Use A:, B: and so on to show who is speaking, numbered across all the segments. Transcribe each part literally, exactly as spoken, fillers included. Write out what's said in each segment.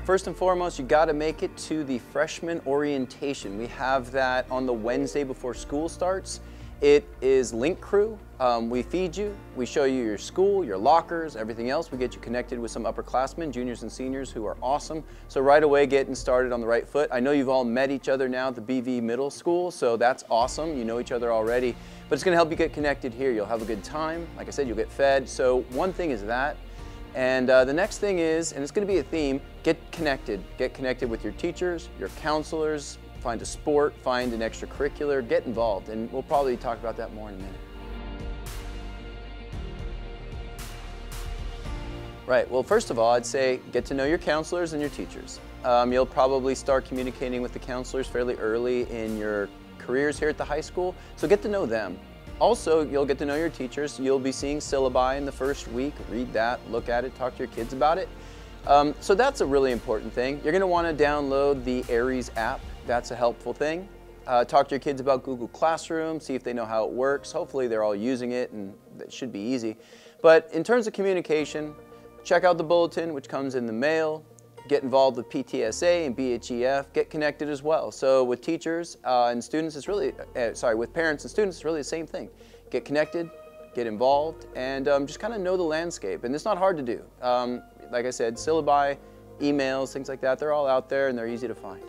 A: First and foremost, you got to make it to the freshman orientation. We have that on the Wednesday before school starts. It is Link Crew. Um, we feed you, we show you your school, your lockers, everything else. We get you connected with some upperclassmen, juniors and seniors who are awesome. So right away, getting started on the right foot. I know you've all met each other now at the B V Middle School, so that's awesome. You know each other already, but it's gonna help you get connected here. You'll have a good time. Like I said, you'll get fed. So one thing is that. And uh, the next thing is, and it's gonna be a theme, get connected. Get connected with your teachers, your counselors, find a sport, find an extracurricular, get involved, and we'll probably talk about that more in a minute. Right, well first of all, I'd say get to know your counselors and your teachers. Um, you'll probably start communicating with the counselors fairly early in your careers here at the high school, so get to know them. Also, you'll get to know your teachers. You'll be seeing syllabi in the first week, read that, look at it, talk to your kids about it. Um, so that's a really important thing. You're gonna wanna download the Aries app. That's a helpful thing. Uh, talk to your kids about Google Classroom, see if they know how it works. Hopefully they're all using it and that should be easy. But in terms of communication, check out the bulletin which comes in the mail, get involved with P T S A and B H H S, get connected as well. So with teachers uh, and students, it's really, uh, sorry, with parents and students, it's really the same thing. Get connected, get involved, and um, just kind of know the landscape. And it's not hard to do. Um, like I said, syllabi, emails, things like that, they're all out there and they're easy to find.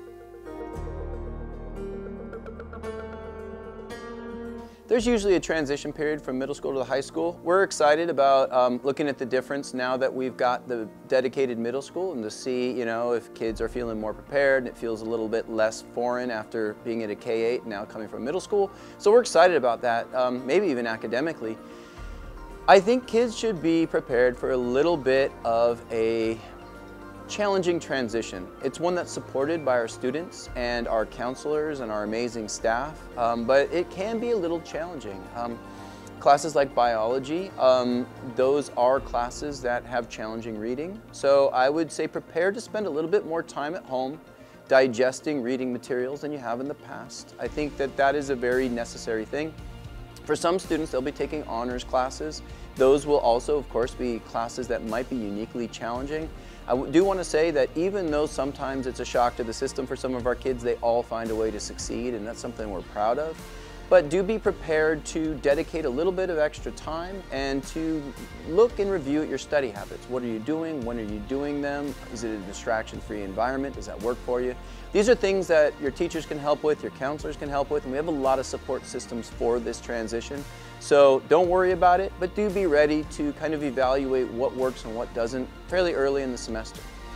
A: There's usually a transition period from middle school to the high school. We're excited about um, looking at the difference now that we've got the dedicated middle school and to see, you know, if kids are feeling more prepared and it feels a little bit less foreign after being at a K eight now coming from middle school. So we're excited about that, um, maybe even academically. I think kids should be prepared for a little bit of a challenging transition. It's one that's supported by our students and our counselors and our amazing staff, um, but it can be a little challenging. Um, classes like biology, um, those are classes that have challenging reading. So I would say prepare to spend a little bit more time at home digesting reading materials than you have in the past. I think that that is a very necessary thing. For some students, they'll be taking honors classes. Those will also, of course, be classes that might be uniquely challenging. I do want to say that even though sometimes it's a shock to the system for some of our kids, they all find a way to succeed, and that's something we're proud of. But do be prepared to dedicate a little bit of extra time and to look and review at your study habits. What are you doing? When are you doing them? Is it a distraction-free environment? Does that work for you? These are things that your teachers can help with, your counselors can help with, and we have a lot of support systems for this transition. So don't worry about it, but do be ready to kind of evaluate what works and what doesn't fairly early in the semester.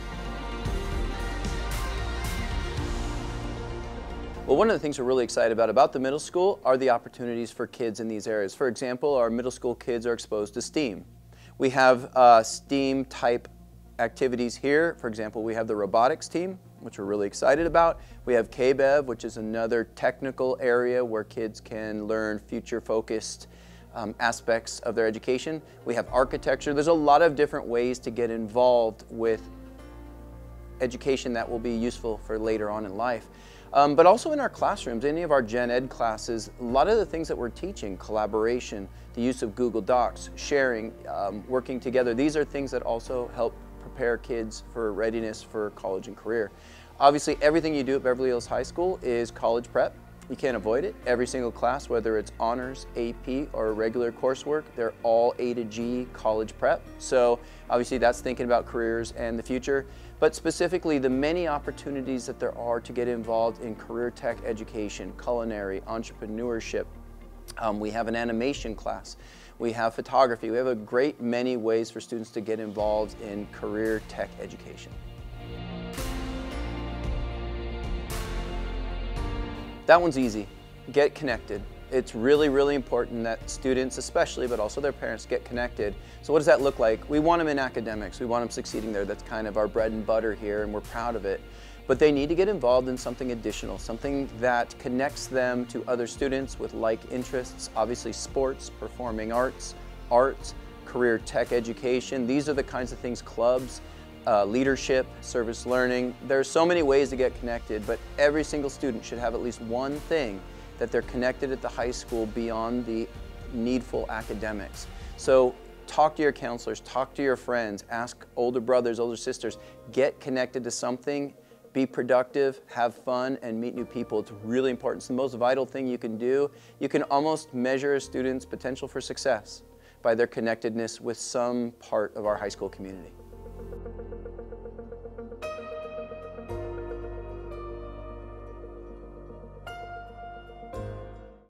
A: Well, one of the things we're really excited about about the middle school are the opportunities for kids in these areas. For example, our middle school kids are exposed to STEAM. We have uh, STEAM type activities here. For example, we have the robotics team, which we're really excited about. We have K B E V, which is another technical area where kids can learn future-focused um, aspects of their education. We have architecture. There's a lot of different ways to get involved with education that will be useful for later on in life. Um, but also in our classrooms, any of our gen ed classes, a lot of the things that we're teaching, collaboration, the use of Google Docs, sharing, um, working together, these are things that also help prepare kids for readiness for college and career. Obviously, everything you do at Beverly Hills High School is college prep. You can't avoid it. Every single class, whether it's honors, A P, or regular coursework, they're all A to G college prep. So obviously that's thinking about careers and the future, but specifically the many opportunities that there are to get involved in career tech education, culinary, entrepreneurship. Um, we have an animation class. We have photography. We have a great many ways for students to get involved in career tech education. That one's easy. Get connected. It's really, really important that students especially, but also their parents, get connected. So what does that look like? We want them in academics. We want them succeeding there. That's kind of our bread and butter here, and we're proud of it. But they need to get involved in something additional, something that connects them to other students with like interests, obviously sports, performing arts, art, career tech education. These are the kinds of things, clubs, Uh, leadership, service learning. There's so many ways to get connected, but every single student should have at least one thing that they're connected at the high school beyond the needful academics. So talk to your counselors, talk to your friends, ask older brothers, older sisters, get connected to something, be productive, have fun, and meet new people. It's really important. It's the most vital thing you can do. You can almost measure a student's potential for success by their connectedness with some part of our high school community.